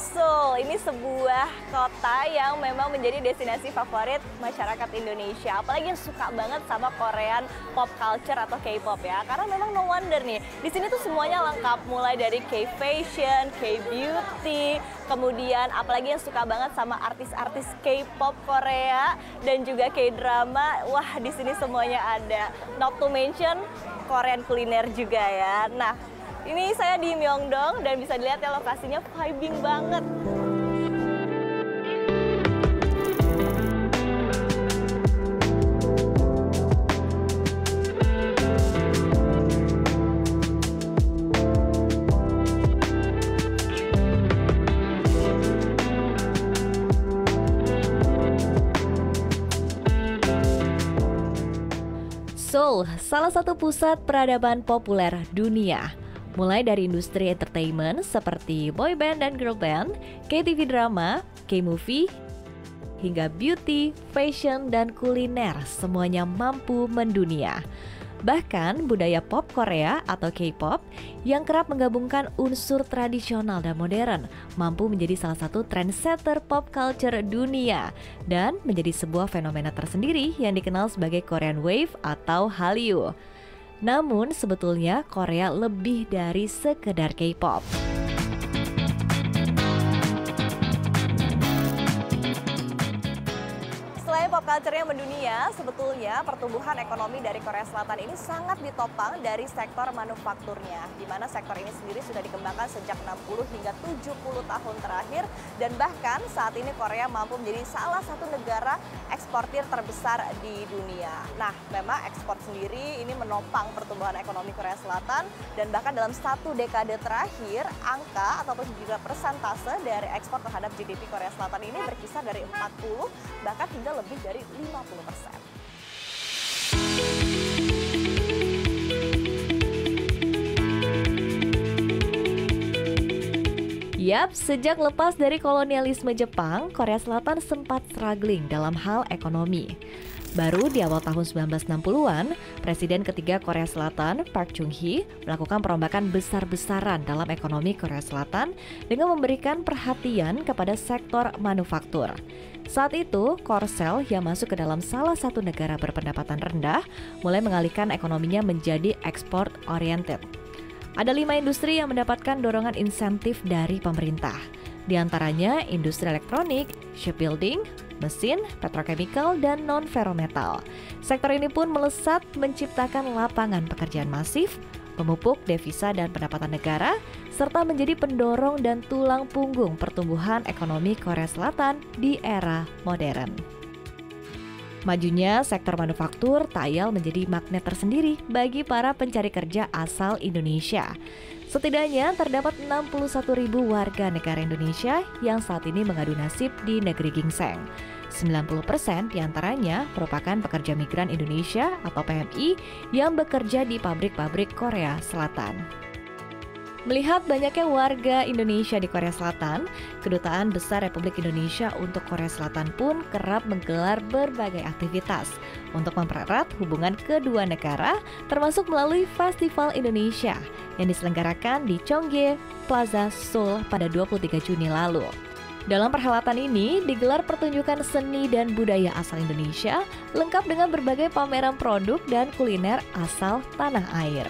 Seoul. Ini sebuah kota yang memang menjadi destinasi favorit masyarakat Indonesia. Apalagi yang suka banget sama Korean pop culture atau K-pop ya. Karena memang no wonder nih, di sini tuh semuanya lengkap. Mulai dari K-fashion, K-beauty, kemudian apalagi yang suka banget sama artis-artis K-pop Korea dan juga K-drama. Wah, di sini semuanya ada. Not to mention Korean kuliner juga ya. Nah, ini saya di Myeongdong dan bisa dilihat ya lokasinya vibing banget. Seoul, salah satu pusat peradaban populer dunia. Mulai dari industri entertainment seperti boy band dan girl band, K-TV drama, K-movie, hingga beauty, fashion, dan kuliner, semuanya mampu mendunia. Bahkan budaya pop Korea atau K-pop yang kerap menggabungkan unsur tradisional dan modern mampu menjadi salah satu trendsetter pop culture dunia dan menjadi sebuah fenomena tersendiri yang dikenal sebagai Korean Wave atau Hallyu. Namun sebetulnya Korea lebih dari sekedar K-pop. Selain pop culture-nya mendunia, sebetulnya pertumbuhan ekonomi dari Korea Selatan ini sangat ditopang dari sektor manufakturnya, di mana sektor ini sendiri sudah dikembangkan sejak 60 hingga 70 tahun terakhir, dan bahkan saat ini Korea mampu menjadi salah satu negara eksportir terbesar di dunia. Nah, memang ekspor sendiri ini menopang pertumbuhan ekonomi Korea Selatan, dan bahkan dalam satu dekade terakhir, angka ataupun juga persentase dari ekspor terhadap GDP Korea Selatan ini berkisar dari 40 bahkan hingga lebih dari 50%. Yap, sejak lepas dari kolonialisme Jepang, Korea Selatan sempat struggling dalam hal ekonomi. Baru di awal tahun 1960-an, Presiden ketiga Korea Selatan, Park Chung-hee, melakukan perombakan besar-besaran dalam ekonomi Korea Selatan dengan memberikan perhatian kepada sektor manufaktur. Saat itu, Korsel yang masuk ke dalam salah satu negara berpendapatan rendah mulai mengalihkan ekonominya menjadi export oriented. Ada 5 industri yang mendapatkan dorongan insentif dari pemerintah. Di antaranya industri elektronik, shipbuilding, mesin, petrochemical, dan non-ferrometal. Sektor ini pun melesat menciptakan lapangan pekerjaan masif, memupuk devisa dan pendapatan negara, serta menjadi pendorong dan tulang punggung pertumbuhan ekonomi Korea Selatan di era modern. Majunya sektor manufaktur tak menjadi magnet tersendiri bagi para pencari kerja asal Indonesia. Setidaknya terdapat 61.000 warga negara Indonesia yang saat ini mengadu nasib di negeri gingseng. 90% diantaranya merupakan pekerja migran Indonesia atau PMI yang bekerja di pabrik-pabrik Korea Selatan. Melihat banyaknya warga Indonesia di Korea Selatan, Kedutaan Besar Republik Indonesia untuk Korea Selatan pun kerap menggelar berbagai aktivitas untuk mempererat hubungan kedua negara, termasuk melalui Festival Indonesia yang diselenggarakan di Cheonggae Plaza Seoul pada 23 Juni lalu. Dalam perhelatan ini digelar pertunjukan seni dan budaya asal Indonesia, lengkap dengan berbagai pameran produk dan kuliner asal tanah air.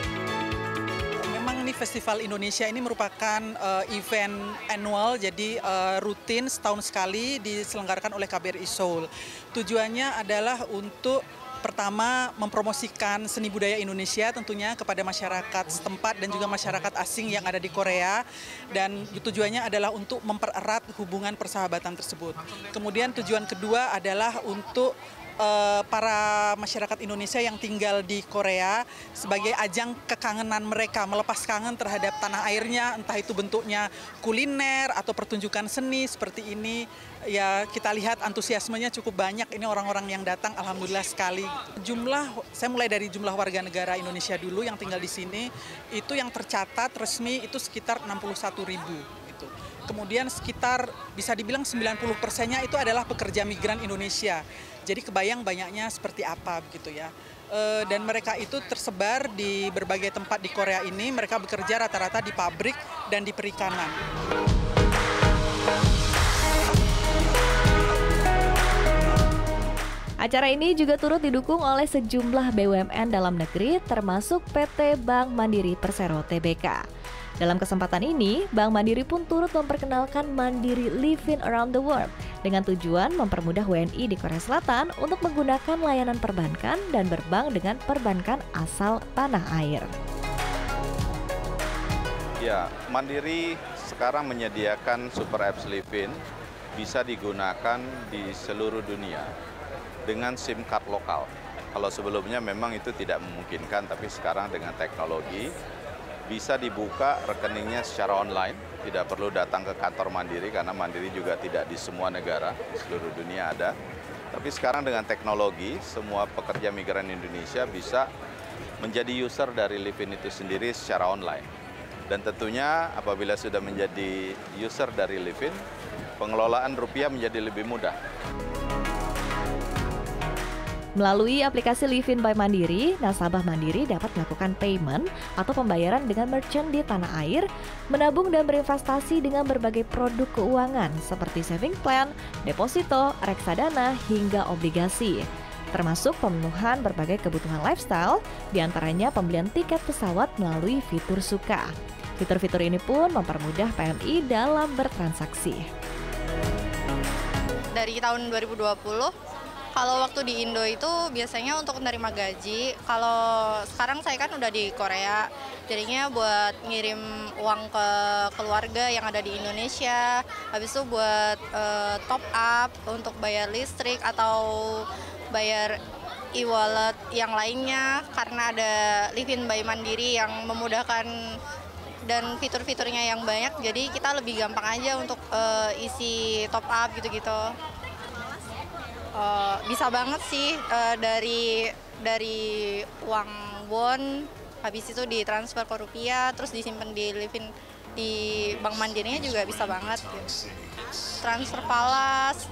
Festival Indonesia ini merupakan event annual, jadi rutin setahun sekali diselenggarakan oleh KBRI Seoul. Tujuannya adalah untuk pertama mempromosikan seni budaya Indonesia tentunya kepada masyarakat setempat dan juga masyarakat asing yang ada di Korea, dan tujuannya adalah untuk mempererat hubungan persahabatan tersebut. Kemudian tujuan kedua adalah untuk para masyarakat Indonesia yang tinggal di Korea sebagai ajang kekangenan mereka, melepas kangen terhadap tanah airnya, entah itu bentuknya kuliner atau pertunjukan seni seperti ini. Ya, kita lihat antusiasmenya cukup banyak, ini orang-orang yang datang alhamdulillah sekali. Saya mulai dari jumlah warga negara Indonesia dulu yang tinggal di sini, itu yang tercatat resmi itu sekitar 61.000 gitu. Kemudian sekitar bisa dibilang 90%-nya itu adalah pekerja migran Indonesia. Jadi kebayang banyaknya seperti apa begitu ya. Dan mereka itu tersebar di berbagai tempat di Korea ini, mereka bekerja rata-rata di pabrik dan di perikanan. Acara ini juga turut didukung oleh sejumlah BUMN dalam negeri termasuk PT Bank Mandiri Persero Tbk. Dalam kesempatan ini, Bank Mandiri pun turut memperkenalkan Mandiri Living Around the World dengan tujuan mempermudah WNI di Korea Selatan untuk menggunakan layanan perbankan dan berbank dengan perbankan asal tanah air. Ya, Mandiri sekarang menyediakan Super Apps Livin bisa digunakan di seluruh dunia dengan SIM card lokal. Kalau sebelumnya memang itu tidak memungkinkan, tapi sekarang dengan teknologi bisa dibuka rekeningnya secara online, tidak perlu datang ke kantor Mandiri karena Mandiri juga tidak di semua negara, di seluruh dunia ada. Tapi sekarang dengan teknologi, semua pekerja migran Indonesia bisa menjadi user dari Livin itu sendiri secara online. Dan tentunya apabila sudah menjadi user dari Livin, pengelolaan rupiah menjadi lebih mudah. Melalui aplikasi Livin by Mandiri, nasabah Mandiri dapat melakukan payment atau pembayaran dengan merchant di tanah air, menabung dan berinvestasi dengan berbagai produk keuangan seperti saving plan, deposito, reksadana, hingga obligasi. Termasuk pemenuhan berbagai kebutuhan lifestyle, diantaranya pembelian tiket pesawat melalui fitur Suka. Fitur-fitur ini pun mempermudah PMI dalam bertransaksi. Dari tahun 2020, kalau waktu di Indo itu biasanya untuk menerima gaji. Kalau sekarang saya kan udah di Korea, jadinya buat ngirim uang ke keluarga yang ada di Indonesia. Habis itu buat top up untuk bayar listrik atau bayar e-wallet yang lainnya. Karena ada Livin by Mandiri yang memudahkan dan fitur-fiturnya yang banyak, jadi kita lebih gampang aja untuk isi top up gitu-gitu. Bisa banget sih, dari uang won, habis itu ditransfer ke rupiah, terus disimpan di Livin di Bank Mandirinya juga bisa banget. Gitu. Transfer falas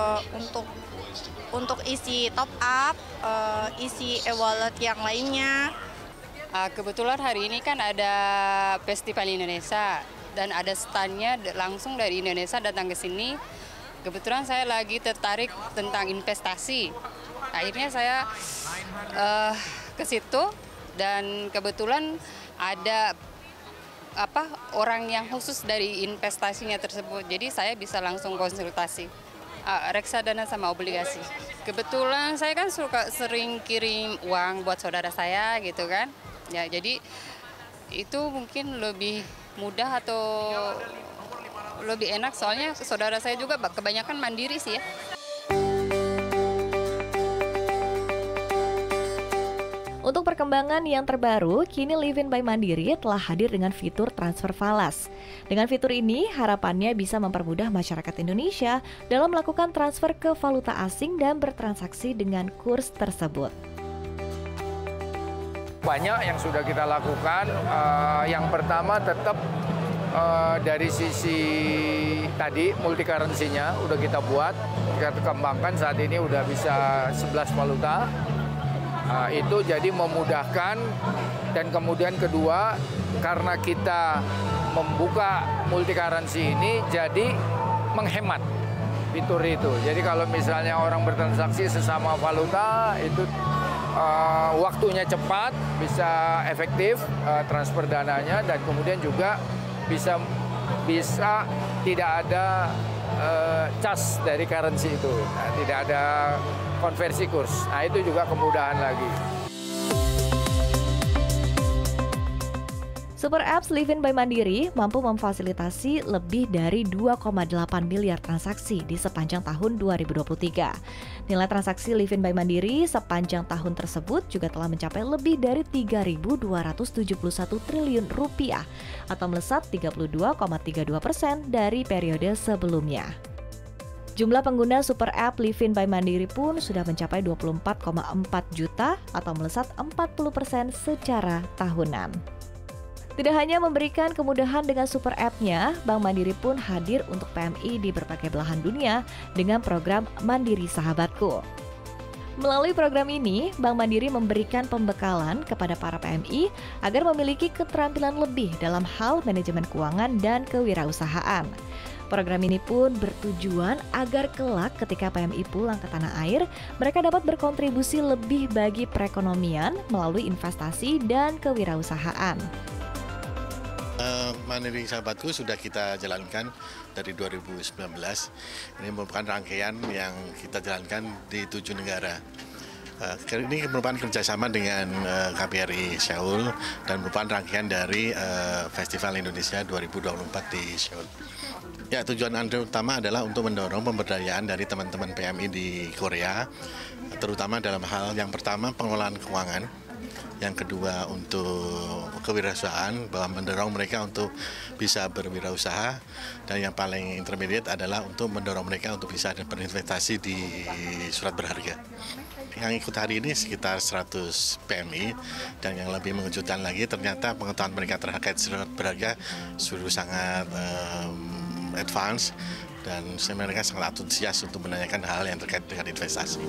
untuk isi top up, isi e-wallet yang lainnya. Kebetulan hari ini kan ada Festival Indonesia dan ada stand-nya langsung dari Indonesia datang ke sini. Kebetulan saya lagi tertarik tentang investasi. Akhirnya saya ke situ dan kebetulan ada orang yang khusus dari investasinya tersebut. Jadi saya bisa langsung konsultasi reksadana sama obligasi. Kebetulan saya kan sering kirim uang buat saudara saya gitu kan. Ya, jadi itu mungkin lebih mudah atau lebih enak, soalnya saudara saya juga kebanyakan mandiri sih ya. Untuk perkembangan yang terbaru, kini Livin by Mandiri telah hadir dengan fitur transfer falas. Dengan fitur ini, harapannya bisa mempermudah masyarakat Indonesia dalam melakukan transfer ke valuta asing dan bertransaksi dengan kurs tersebut. Banyak yang sudah kita lakukan. Yang pertama tetap dari sisi tadi multi currency-nya udah kita buat, kita kembangkan, saat ini udah bisa 11 valuta. Itu jadi memudahkan, dan kemudian kedua karena kita membuka multi currency ini jadi menghemat fitur itu. Jadi kalau misalnya orang bertransaksi sesama valuta itu waktunya cepat, bisa efektif transfer dananya, dan kemudian juga bisa tidak ada charge dari currency itu, tidak ada konversi kurs. Nah, itu juga kemudahan lagi. Super Apps Livin by Mandiri mampu memfasilitasi lebih dari 2,8 miliar transaksi di sepanjang tahun 2023. Nilai transaksi Livin by Mandiri sepanjang tahun tersebut juga telah mencapai lebih dari 3.271 triliun rupiah atau melesat 32,32% dari periode sebelumnya. Jumlah pengguna Super App Livin by Mandiri pun sudah mencapai 24,4 juta atau melesat 40% secara tahunan. Tidak hanya memberikan kemudahan dengan Super App-nya, Bank Mandiri pun hadir untuk PMI di berbagai belahan dunia dengan program Mandiri Sahabatku. Melalui program ini, Bank Mandiri memberikan pembekalan kepada para PMI agar memiliki keterampilan lebih dalam hal manajemen keuangan dan kewirausahaan. Program ini pun bertujuan agar kelak ketika PMI pulang ke tanah air, mereka dapat berkontribusi lebih bagi perekonomian melalui investasi dan kewirausahaan. Mandiri Sahabatku sudah kita jalankan dari 2019. Ini merupakan rangkaian yang kita jalankan di 7 negara. Ini merupakan kerjasama dengan KBRI Seoul dan merupakan rangkaian dari Festival Indonesia 2024 di Seoul. Ya, tujuan utama adalah untuk mendorong pemberdayaan dari teman-teman PMI di Korea, terutama dalam hal yang pertama pengelolaan keuangan, yang kedua untuk kewirausahaan, bahwa mendorong mereka untuk bisa berwirausaha, dan yang paling intermediate adalah untuk mendorong mereka untuk bisa berinvestasi di surat berharga. Yang ikut hari ini sekitar 100 PMI, dan yang lebih mengejutkan lagi ternyata pengetahuan mereka terkait surat berharga sudah sangat advance, dan mereka sangat antusias untuk menanyakan hal yang terkait dengan investasi.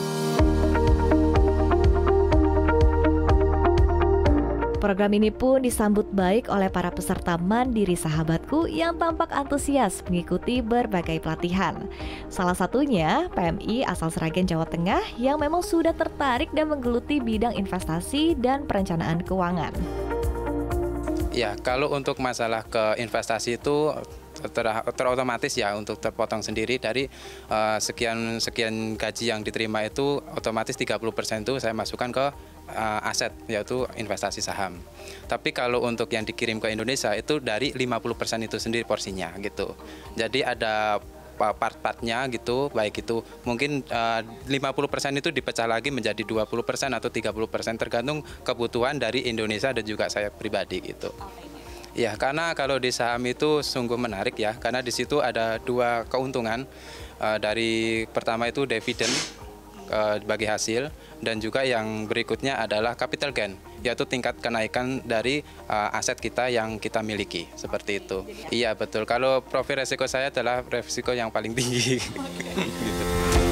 Program ini pun disambut baik oleh para peserta Mandiri Sahabatku yang tampak antusias mengikuti berbagai pelatihan. Salah satunya PMI asal Sragen, Jawa Tengah yang memang sudah tertarik dan menggeluti bidang investasi dan perencanaan keuangan. Ya, kalau untuk masalah ke investasi itu terotomatis ya, untuk terpotong sendiri dari sekian gaji yang diterima itu otomatis 30% itu saya masukkan ke aset, yaitu investasi saham. Tapi kalau untuk yang dikirim ke Indonesia itu dari 50% itu sendiri porsinya gitu. Jadi ada part-partnya gitu, baik itu mungkin 50% itu dipecah lagi menjadi 20% atau 30%, tergantung kebutuhan dari Indonesia dan juga saya pribadi gitu. Ya, karena kalau di saham itu sungguh menarik ya, karena di situ ada 2 keuntungan. Dari pertama itu dividen bagi hasil, dan juga yang berikutnya adalah capital gain, yaitu tingkat kenaikan dari aset kita yang kita miliki, seperti itu. Iya betul, kalau profil resiko saya adalah resiko yang paling tinggi. Gitu.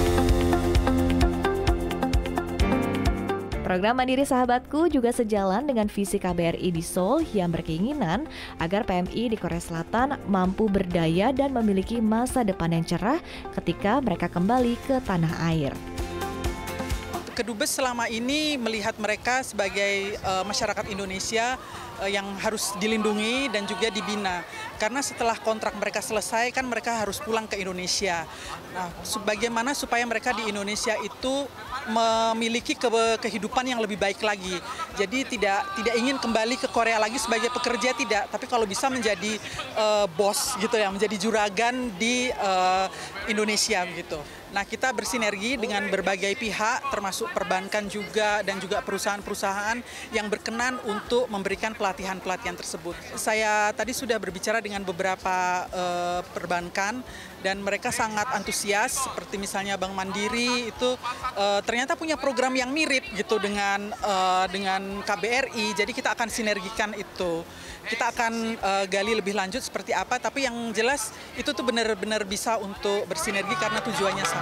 Program Mandiri Sahabatku juga sejalan dengan visi KBRI di Seoul yang berkeinginan agar PMI di Korea Selatan mampu berdaya dan memiliki masa depan yang cerah ketika mereka kembali ke tanah air. Kedubes selama ini melihat mereka sebagai masyarakat Indonesia yang harus dilindungi dan juga dibina. Karena setelah kontrak mereka selesai kan mereka harus pulang ke Indonesia. Nah, bagaimana supaya mereka di Indonesia itu memiliki kehidupan yang lebih baik lagi. Jadi tidak ingin kembali ke Korea lagi sebagai pekerja, tidak, tapi kalau bisa menjadi bos gitu ya, menjadi juragan di Indonesia gitu. Nah, kita bersinergi dengan berbagai pihak termasuk perbankan juga dan juga perusahaan-perusahaan yang berkenan untuk memberikan pelatihan-pelatihan tersebut. Saya tadi sudah berbicara dengan beberapa perbankan dan mereka sangat antusias, seperti misalnya Bank Mandiri itu ternyata punya program yang mirip gitu dengan KBRI. Jadi kita akan sinergikan itu. Kita akan gali lebih lanjut seperti apa, tapi yang jelas itu tuh benar-benar bisa untuk bersinergi karena tujuannya sama.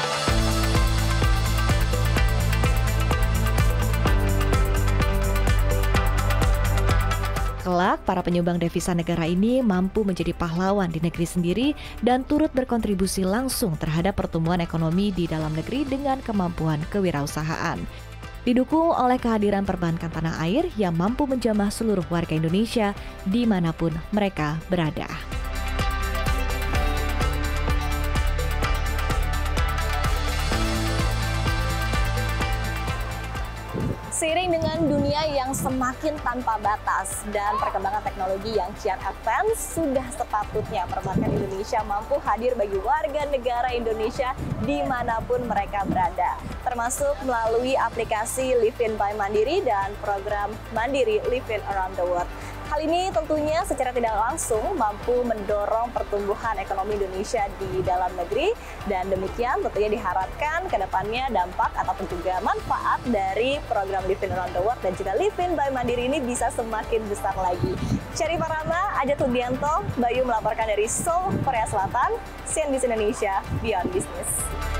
Kelak, para penyumbang devisa negara ini mampu menjadi pahlawan di negeri sendiri dan turut berkontribusi langsung terhadap pertumbuhan ekonomi di dalam negeri dengan kemampuan kewirausahaan. Didukung oleh kehadiran perbankan tanah air yang mampu menjamah seluruh warga Indonesia dimanapun mereka berada. Seiring dengan dunia yang semakin tanpa batas dan perkembangan teknologi yang kian advance, sudah sepatutnya perbankan Indonesia mampu hadir bagi warga negara Indonesia dimanapun mereka berada, termasuk melalui aplikasi Livin by Mandiri dan program Mandiri Livin Around the World. Hal ini tentunya secara tidak langsung mampu mendorong pertumbuhan ekonomi Indonesia di dalam negeri, dan demikian tentunya diharapkan ke depannya dampak ataupun juga manfaat dari program Livin Around the World dan juga Livin by Mandiri ini bisa semakin besar lagi. Syarifah Rahma, Ajat Rudianto, Bayu melaporkan dari Seoul, Korea Selatan, CNBC Indonesia, Beyond Business.